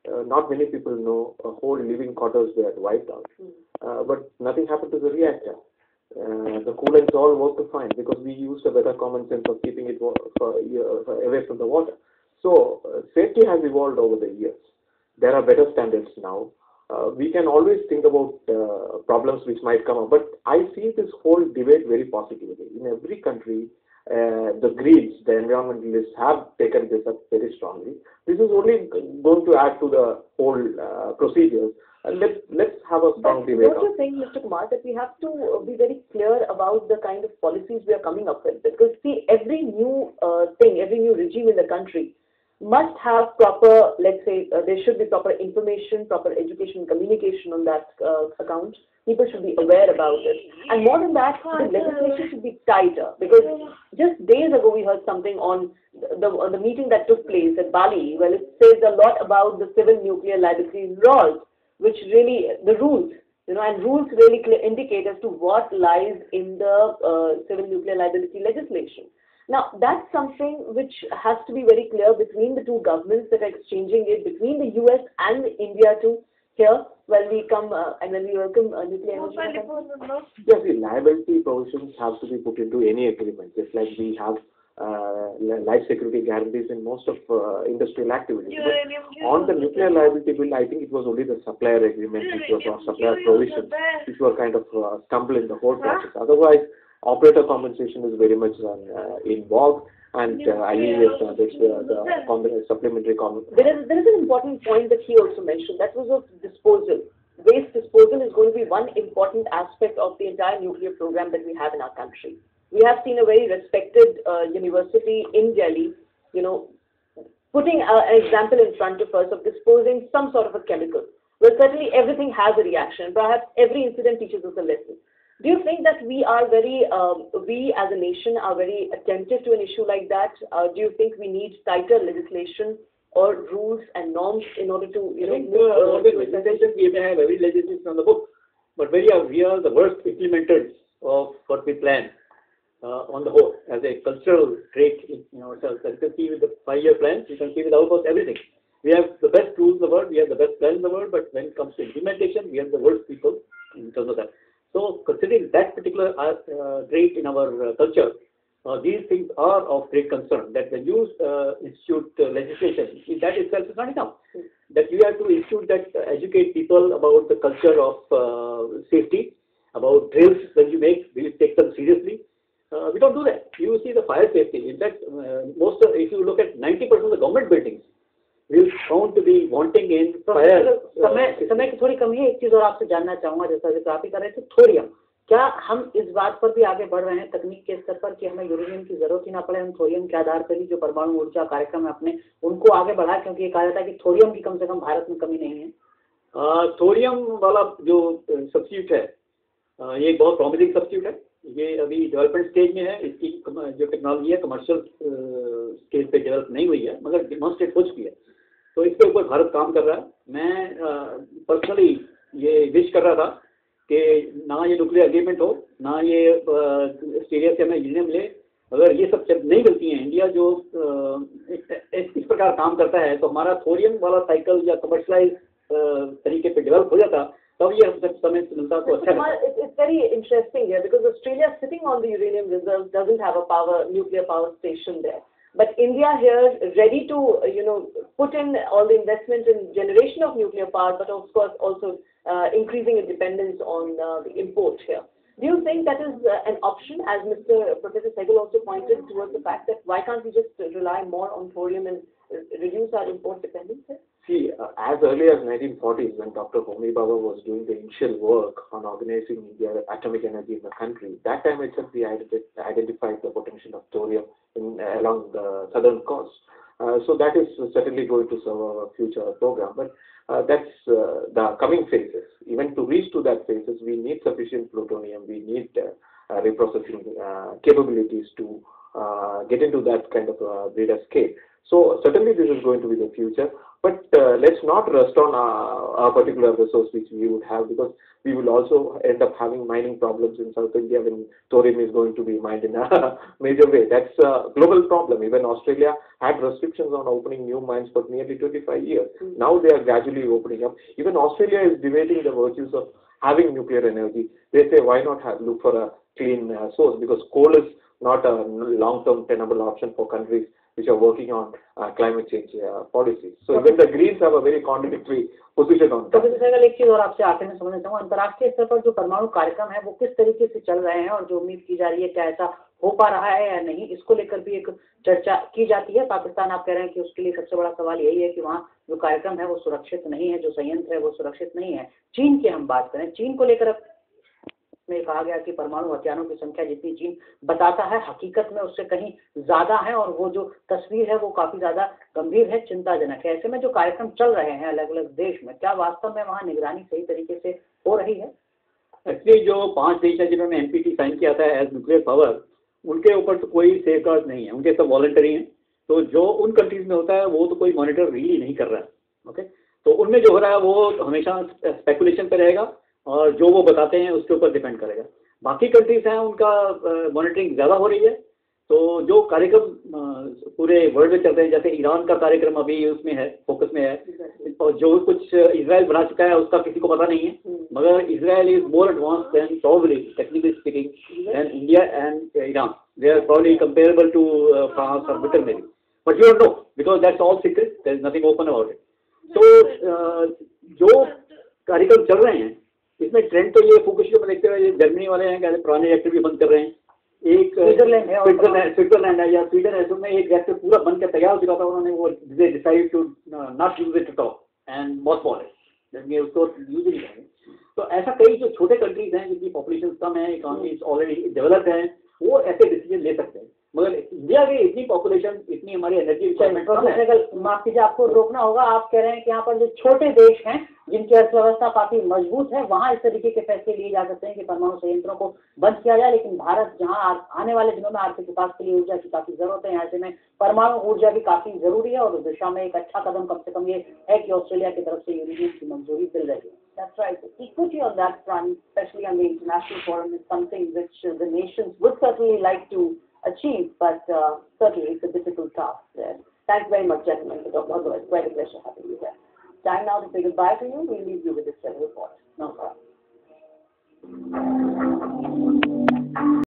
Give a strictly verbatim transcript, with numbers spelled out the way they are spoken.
uh, not many people know uh, whole living quarters were wiped out. Uh, but nothing happened to the reactor. Uh, the coolants all worked fine because we used a better common sense of keeping it wa- for, uh, away from the water. So uh, safety has evolved over the years. There are better standards now. Uh, we can always think about uh, problems which might come up, but I see this whole debate very positively. In every country, uh, the Greens, the environmentalists, have taken this up very strongly. This is only going to add to the whole uh, procedures. Uh, let's let's have a strong But debate. don't you think, Mister Kumar, that we have to uh, be very clear about the kind of policies we are coming up with? Because see, every new uh, thing, every new regime in the country must have proper, let's say, uh, there should be proper information, proper education, communication on that uh, account. People should be aware about it. And more than that, the legislation should be tighter. Because just days ago we heard something on the, on the meeting that took place at Bali, where it says a lot about the civil nuclear liability laws, which really, the rules, you know, and rules really clear, indicate as to what lies in the uh, civil nuclear liability legislation. Now, that's something which has to be very clear between the two governments that are exchanging it, between the U S and India too, here, when we come uh, and when we welcome uh, nuclear energy. Yes, the liability provisions have to be put into any agreement, just like we have uh, life security guarantees in most of uh, industrial activities. But on the nuclear liability bill, I think it was only the supplier agreement, which was on supplier provisions, which were kind of uh, stumbling the whole process. Otherwise, operator compensation is very much uh, involved, and uh, I leave it, uh, this, uh, the com- supplementary comment. There is, there is an important point that he also mentioned, that was of disposal. Waste disposal is going to be one important aspect of the entire nuclear program that we have in our country. We have seen a very respected uh, university in Delhi, you know, putting uh, an example in front of us of disposing some sort of a chemical. Well, certainly everything has a reaction. Perhaps every incident teaches us a lesson. Do you think that we are very, um, we as a nation are very attentive to an issue like that? Uh, do you think we need tighter legislation or rules and norms in order to, you I know, think move uh, uh, the to a legislation, we may have every legislation on the book, but very are, we are the worst implementers of what we plan uh, on the whole as a cultural trait in, in ourselves. And you can see with the five-year plans, you can see with almost everything. We have the best tools in the world, we have the best plans in the world, but when it comes to implementation, we have the worst people in terms of that. So, considering that particular uh, trait in our uh, culture, uh, these things are of great concern. That when you uh, institute uh, legislation, that itself is not enough. That you have to institute that, uh, educate people about the culture of uh, safety, about drills when you make, will you take them seriously? Uh, we don't do that. You see the fire safety. In fact, uh, most of, if you look at ninety percent of the government buildings, we found to be wanting in fire. समय समय की थोड़ी कमी है। एक चीज और आपसे जानना चाहूंगा, जैसा जैसे आप ही कर रहे थे, थोरियम, क्या हम इस बात पर भी आगे बढ़ रहे हैं तकनीक के स्तर पर कि हमें यूरेनियम की जरूरत ही ना पड़े, हम थोरियम के आधार पर ही जो परमाणु ऊर्जा कार्यक्रम है अपने उनको आगे बढ़ाए, क्योंकि ये कहा जाता है कि थोरियम की कम से कम भारत में कमी नहीं है। थोरियम वाला जो सब्स्टिट्यूट है, आ, ये एक बहुत प्रॉमिसिंग सब्स्टिट्यूट है। ये अभी डेवलपमेंट स्टेज में है। इसकी जो टेक्नोलॉजी है कमर्शियल स्केल पे डेवलप नहीं हुई है, मगर डिमॉन्स्ट्रेट हो चुकी है। तो इसके ऊपर भारत काम कर रहा है। मैं पर्सनली ये विश कर रहा था कि ना ये न्यूक्लियर एग्रीमेंट हो, ना ये सीरिया से हमें यूरेनियम ले। अगर ये सब जब नहीं मिलती हैं, इंडिया जो इस, इस प्रकार काम करता है, तो हमारा थोरियम वाला साइकिल या कमर्शलाइज तरीके पे डेवलप हो जाता, तब ये हमसे समय मिलता तो अच्छा। It's very interesting here because Australia sitting on the uranium reserves doesn't have a power nuclear power station there. But India here ready to, you know, put in all the investment in generation of nuclear power, but of course also uh, increasing its dependence on uh, the import here. Do you think that is uh, an option, as Mister Professor Sehgal also pointed towards the fact that why can't we just rely more on thorium and reduce our import dependence here? See, uh, as early as nineteen forties, when Doctor Homi Bhabha was doing the initial work on organizing India atomic energy in the country, that time itself we identi- identified the potential of thorium in, uh, along the southern coast. Uh, so that is certainly going to serve our future program. But uh, that's uh, the coming phases. Even to reach to that phases, we need sufficient plutonium. We need uh, uh, reprocessing uh, capabilities to uh, get into that kind of uh, greater scale. So certainly this is going to be the future. But uh, let's let's not rest on a, a particular resource which we would have, because we will also end up having mining problems in South India when thorium is going to be mined in a major way. That's a global problem. Even Australia had restrictions on opening new mines for nearly twenty-five years. Mm-hmm. Now they are gradually opening up. Even Australia is debating the virtues of having nuclear energy. They say, why not have, look for a clean uh, source, because coal is not a long-term tenable option for countries which are working on uh, climate change uh, policies. So even the Greens have a very contradictory position on that. Professor Sehgal, एक चीज और आपसे आखिर में समझना चाहूँगा, अंतर्राष्ट्रीय स्तर पर जो परमाणु कार्यक्रम है वो किस तरीके से चल रहे हैं और जो उम्मीद की जा रही है क्या ऐसा हो पा रहा है या नहीं, इसको लेकर भी एक चर्चा की जाती है। पाकिस्तान आप कह रहे हैं कि उसके लिए सबसे बड़ा सवाल यही है कि वहाँ जो कार्यक्रम है वो सुरक्षित नहीं है, जो संयंत्र है वो सुरक्षित नहीं है। चीन की हम बात करें, चीन को लेकर में कहा गया कि परमाणु हथियारों की संख्या जितनी चीन बताता है हकीकत में उससे कहीं ज्यादा है, और वो जो तस्वीर है वो काफी ज्यादा गंभीर है, चिंताजनक है। ऐसे में जो कार्यक्रम चल रहे हैं अलग अलग देश में, क्या वास्तव में वहाँ निगरानी सही तरीके से हो रही है? एक्चुअली जो पांच देश है जिन्होंने एनपीटी साइन किया था एज न्यूक्लियर पावर, उनके ऊपर तो कोई सेफ गार्ड नहीं है, उनके सब वॉलंटरी हैं। तो जो उन कंट्रीज में होता है वो तो कोई मॉनिटर रियली नहीं कर रहा है। ओके, तो उनमें जो हो रहा है वो हमेशा स्पेकुलेशन पे रहेगा और जो वो बताते हैं उसके ऊपर डिपेंड करेगा। बाकी कंट्रीज हैं उनका मॉनिटरिंग ज़्यादा हो रही है। तो जो कार्यक्रम पूरे वर्ल्ड में चल रहे हैं, जैसे ईरान का कार्यक्रम अभी उसमें है, फोकस में है, और जो कुछ इजराइल बना चुका है उसका किसी को पता नहीं है, मगर Israel is more advance than probably technically speaking than India and Iran. They are probably comparable to France और ब्रिटेन में भी, but you don't know because that's all secret, there is nothing open about it. तो जो कार्यक्रम चल रहे हैं इसमें ट्रेंड तो ये फुकुशिमा में देखते हुए जर्मनी वाले हैं कहते पुराने रिएक्टर भी बंद कर रहे हैं। एक स्विट्जरलैंड है, स्विट्जरलैंड है या स्वीडन है, उसमें एक रिएक्टर पूरा बन के तैयार हो चुका था, उन्होंने वो decide to not use it at all and mothball है, उसको यूज ही नहीं करेंगे। तो ऐसा कई जो छोटे कंट्रीज हैं जिनकी पॉपुलेशन कम है, इकोनॉमी ऑलरेडी डेवलप्ड है, वो ऐसे डिसीजन ले सकते हैं। मगर इंडिया की इतनी पॉपुलेशन, इतनी हमारी एनर्जी रिक्वायरमेंट, माफ कीजिए आपको रोकना होगा। आप कह रहे हैं कि यहाँ पर जो छोटे देश हैं जिनकी अर्थव्यवस्था काफी मजबूत है वहाँ इस तरीके के फैसले लिए जा सकते हैं कि परमाणु संयंत्रों को बंद किया जाए, लेकिन भारत जहाँ आने वाले दिनों में आर्थिक विकास के लिए ऊर्जा की काफी जरूरत है, ऐसे में परमाणु ऊर्जा भी काफी जरूरी है, और उस दिशा में एक अच्छा कदम कम से कम ये है कि ऑस्ट्रेलिया की तरफ से यूरेनियम की मंजूरी मिल रही है। That's right. Equity on that front, especially on the international forum, is something which uh, the nations would certainly like to achieve, but uh, certainly it's a difficult task there. Thanks very much, gentlemen, for talking about it. It's quite a pleasure having you here. Time now to say goodbye to you. We'll leave you with this report. No problem.